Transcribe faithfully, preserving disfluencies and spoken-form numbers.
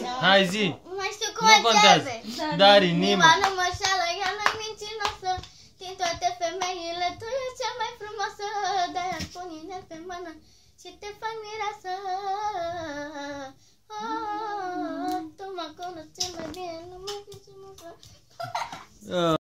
Hai zi. Nu mai știu cum Nu contează. începe. Dar inima. Inima nu mă șală, ea nu-i mincinoasă. Din toate femeile, tu ești cea mai frumoasă. De-aia spun inel pe mână și te fac mireasă. Oh, tu mă cunoști mai bine, nu mă știu ce mă fac.